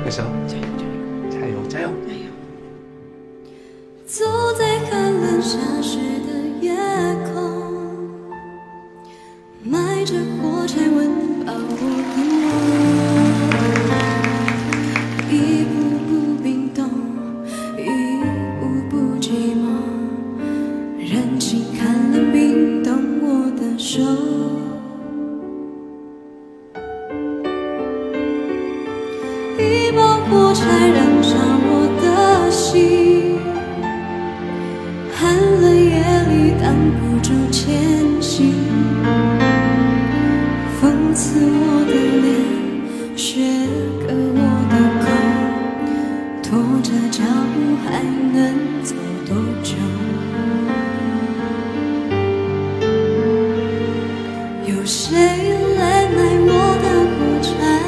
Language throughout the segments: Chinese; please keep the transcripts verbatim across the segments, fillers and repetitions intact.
歌声，加油加油加油加油！ 走在寒冷下雪的夜空，埋着火柴温饱我的梦，一步步冰冻，一步步寂寞，任情寒冷冰冻我的手。一把火柴燃烧我的心，寒冷夜里挡不住前行，风刺我的脸，雪割我的口，拖着脚步还能走多久？有谁来买我的火柴？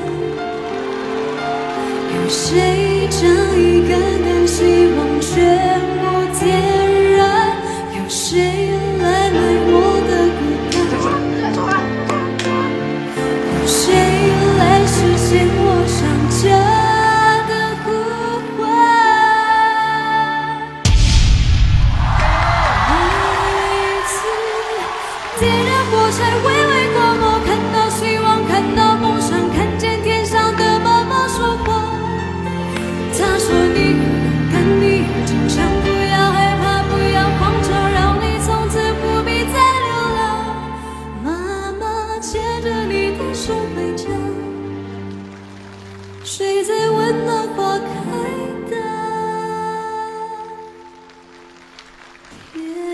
有谁将一根根希望全部点燃？有谁来买我的孤单？有谁来实现我想家的呼唤？爱一次点燃火柴，微微过目，看到希望，看到梦想，看见天上的妈妈说话。他说你要勇敢，你要坚强，不要害怕，不要慌张，让你从此不必再流浪。妈妈牵着你的手回家，睡在温暖花开的天。